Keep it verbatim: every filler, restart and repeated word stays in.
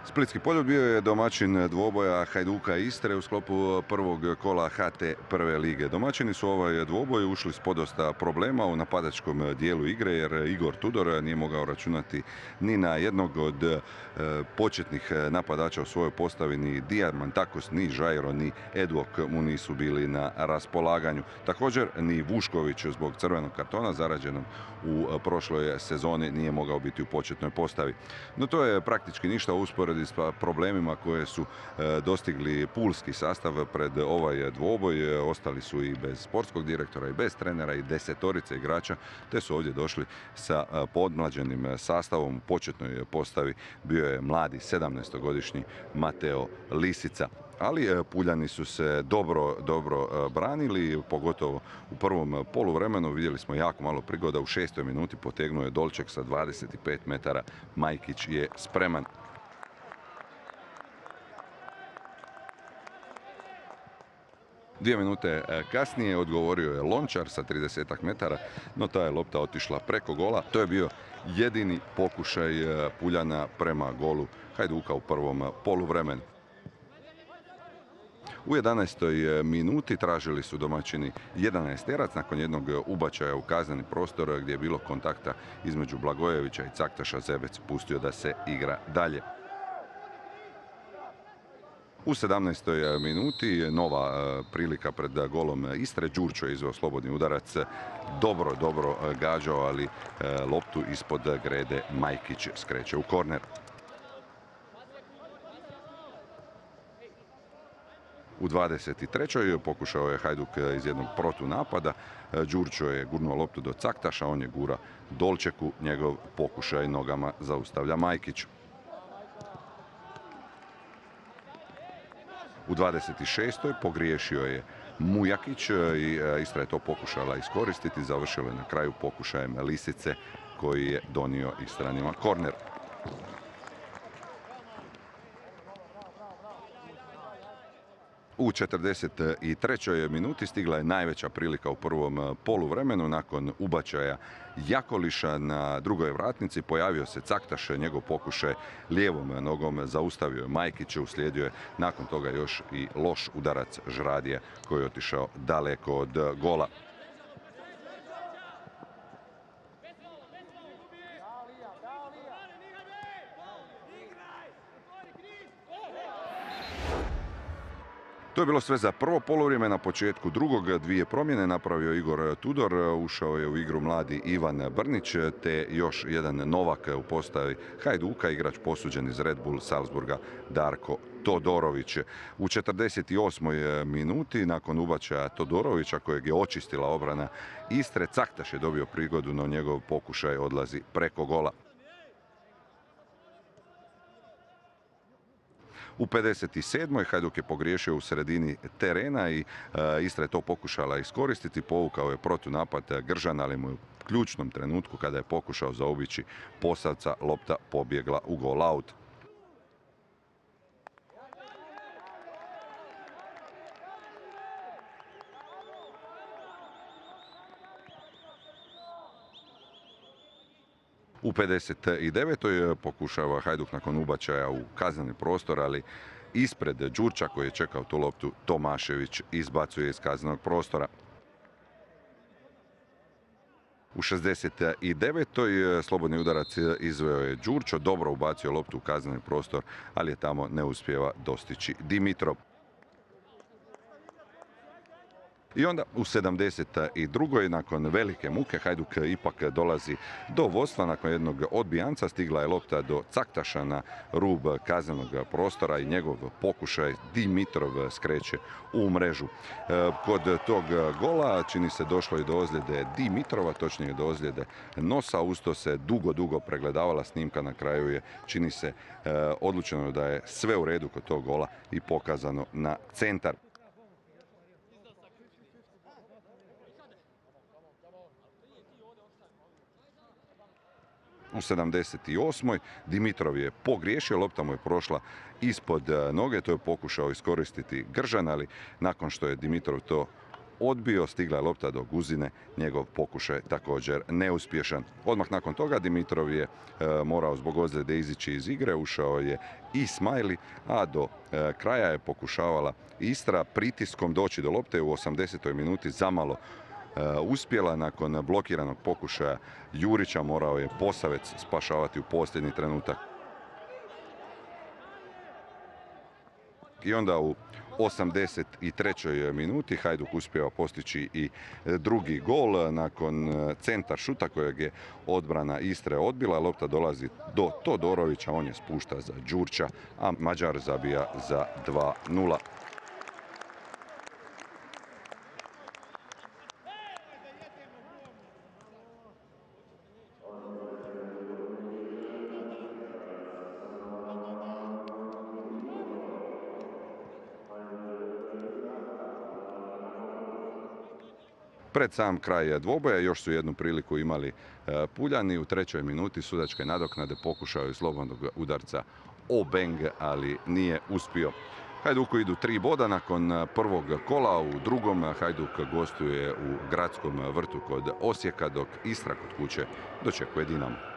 Splitski Poljud bio je domaćin dvoboja Hajduka i Istre u sklopu prvog kola H T prve lige. Domaćini su ovaj dvoboj ušli s podosta problema u napadačkom dijelu igre jer Igor Tudor nije mogao računati ni na jednog od e, početnih napadača u svojoj postavi, ni Diamantakos, ni Žajro, ni Edvok mu nisu bili na raspolaganju. Također ni Vušković zbog crvenog kartona zarađenom u prošloj sezoni nije mogao biti u početnoj postavi. No to je praktički ništa u usporedbi s problemima koje su e, dostigli pulski sastav pred ovaj dvoboj. Ostali su i bez sportskog direktora i bez trenera i desetorice igrača, te su ovdje došli sa podmlađenim sastavom. U početnoj postavi bio je mladi sedamnaestogodišnji Mateo Lisica. Ali Puljani su se dobro, dobro branili, pogotovo u prvom poluvremenu. Vidjeli smo jako malo prigoda. U šestoj minuti potegnuo je Dolček sa dvadeset pet metara. Majkić je spreman. Dvije minute kasnije odgovorio je Lončar sa trideset metara, no ta je lopta otišla preko gola. To je bio jedini pokušaj Puljana prema golu Hajduka u prvom poluvremenu. U jedanaestoj minuti tražili su domaćini jedanaesterac nakon jednog ubačaja u kazneni prostor gdje je bilo kontakta između Blagojevića i Caktaša. Zebec pustio da se igra dalje. U sedamnaestoj minuti nova prilika pred golom Istre. Đurčo je izveo slobodni udarac. Dobro, dobro gađao, ali loptu ispod grede Majkić skreće u korner. U dvadeset trećoj pokušao je Hajduk iz jednog protunapada. Đurčo je gurnuo loptu do Caktaša, on je gura Dolčeku. Njegov pokušaj nogama zaustavlja Majkić. U dvadeset šestoj pogriješio je Mujakić i Istra je to pokušala iskoristiti. Završilo je na kraju pokušajem Lisice koji je donio Istranima korner. U četrdeset trećoj minuti stigla je najveća prilika u prvom poluvremenu. Nakon ubačaja Jakoliša na drugoj vratnici pojavio se Caktaš, njegov pokušaj lijevom nogom zaustavio je Majkića, uslijedio je nakon toga još i loš udarac Žradija koji je otišao daleko od gola. To je bilo sve za prvo poluvrijeme. Na početku drugog dvije promjene napravio Igor Tudor. Ušao je u igru mladi Ivan Brnić te još jedan novak u postavi Hajduka, igrač posuđen iz Red Bull Salzburga Darko Todorović. U četrdeset osmoj minuti nakon ubačaja Todorovića kojeg je očistila obrana Istre, Caktaš je dobio prigodu, no njegov pokušaj odlazi preko gola. U pedeset sedmoj Hajduk je pogriješio u sredini terena i e, Istra je to pokušala iskoristiti. Povukao je protunapad Gržan, ali mu je u ključnom trenutku kada je pokušao zaobići Posavca lopta pobjegla u gol out. U pedeset devetoj pokušava Hajduk nakon ubačaja u kazneni prostor, ali ispred Đurča koji je čekao tu loptu Tomašević izbacuje iz kaznenog prostora. U šezdeset devetoj slobodni udarac izveo je Đurčo, dobro ubacio loptu u kazneni prostor, ali je tamo ne uspijeva dostići Dimitrov. I onda u sedamdeset drugoj nakon velike muke Hajduk ipak dolazi do vodstva. Nakon jednog odbijanca stigla je lopta do Caktaša na rub kaznenog prostora i njegov pokušaj Dimitrov skreće u mrežu. Kod tog gola čini se došlo i do ozljede Dimitrova, točnije do ozljede nosa. Usto se dugo, dugo pregledavala snimka. Na kraju je, čini se, odlučeno da je sve u redu kod tog gola i pokazano na centar. U sedamdeset osmoj Dimitrov je pogriješio, lopta mu je prošla ispod noge, to je pokušao iskoristiti Gržan, ali nakon što je Dimitrov to odbio, stigla je lopta do Guzine, njegov pokušaj također neuspješan. Odmah nakon toga Dimitrov je e, morao zbog ozljede izići iz igre, ušao je i Smajli, a do e, kraja je pokušavala Istra pritiskom doći do lopte u osamdesetoj minuti zamalo e, uspjela. Nakon blokiranog pokušaja Jurića morao je Posavec spašavati u posljednji trenutak. I onda u osamdeset trećoj minuti Hajduk uspjeva postići i drugi gol nakon centar šuta kojeg je odbrana Istre odbila. Lopta dolazi do Todorovića, on je spušta za Đurća, a Mađar zabija za dva nula. Pred sam kraj dvoboja još su jednu priliku imali Puljani. U trećoj minuti sudačke nadoknade pokušaju slobodnog udarca Obeng, ali nije uspio. Hajduku idu tri boda nakon prvog kola. U drugom Hajduk gostuje u Gradskom vrtu kod Osijeka, dok Istra kod kuće dočekuje Dinamo.